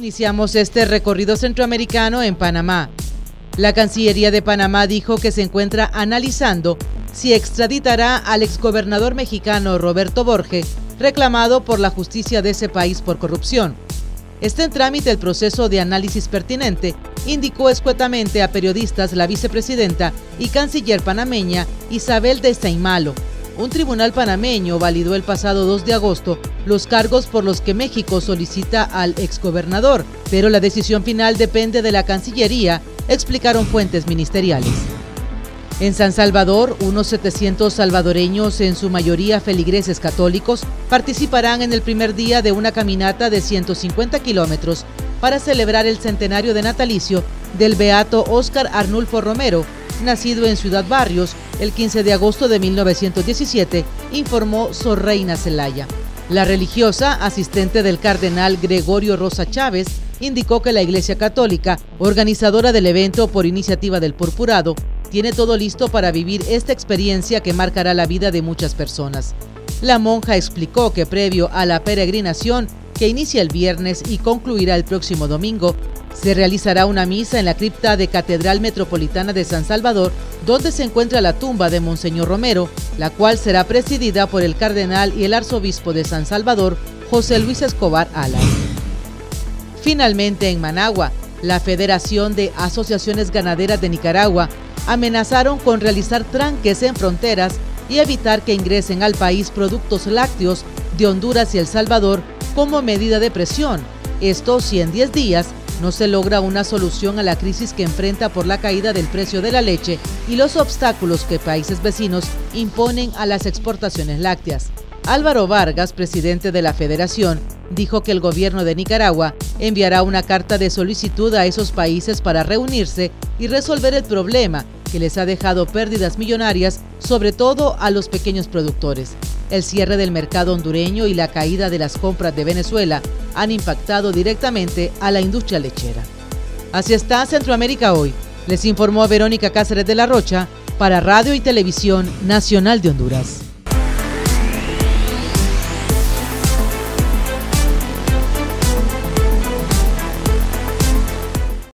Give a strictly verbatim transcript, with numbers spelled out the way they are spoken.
Iniciamos este recorrido centroamericano en Panamá. La Cancillería de Panamá dijo que se encuentra analizando si extraditará al exgobernador mexicano Roberto Borge, reclamado por la justicia de ese país por corrupción. Está en trámite el proceso de análisis pertinente, indicó escuetamente a periodistas la vicepresidenta y canciller panameña Isabel de Saint-Malo. Un tribunal panameño validó el pasado dos de agosto los cargos por los que México solicita al exgobernador, pero la decisión final depende de la Cancillería, explicaron fuentes ministeriales. En San Salvador, unos setecientos salvadoreños, en su mayoría feligreses católicos, participarán en el primer día de una caminata de ciento cincuenta kilómetros para celebrar el centenario de natalicio del beato Óscar Arnulfo Romero, nacido en Ciudad Barrios el quince de agosto de mil novecientos diecisiete, informó Sor Reina Zelaya. La religiosa, asistente del cardenal Gregorio Rosa Chávez, indicó que la Iglesia Católica, organizadora del evento por iniciativa del Purpurado, tiene todo listo para vivir esta experiencia que marcará la vida de muchas personas. La monja explicó que previo a la peregrinación, que inicia el viernes y concluirá el próximo domingo, se realizará una misa en la cripta de Catedral Metropolitana de San Salvador, donde se encuentra la tumba de Monseñor Romero, la cual será presidida por el cardenal y el arzobispo de San Salvador, José Luis Escobar Alas. Finalmente, en Managua, la Federación de Asociaciones Ganaderas de Nicaragua amenazaron con realizar tranques en fronteras y evitar que ingresen al país productos lácteos de Honduras y El Salvador como medida de presión. Esto si en diez días no se logra una solución a la crisis que enfrenta por la caída del precio de la leche y los obstáculos que países vecinos imponen a las exportaciones lácteas. Álvaro Vargas, presidente de la Federación, dijo que el gobierno de Nicaragua enviará una carta de solicitud a esos países para reunirse y resolver el problema que les ha dejado pérdidas millonarias, sobre todo a los pequeños productores. El cierre del mercado hondureño y la caída de las compras de Venezuela han impactado directamente a la industria lechera. Así está Centroamérica hoy. Les informó Verónica Cáceres de la Rocha para Radio y Televisión Nacional de Honduras.